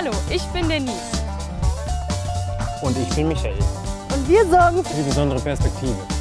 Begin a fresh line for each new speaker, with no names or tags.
Hallo, ich bin Denise.
Und ich bin Michael.
Und wir sorgen
Für die besondere Perspektive.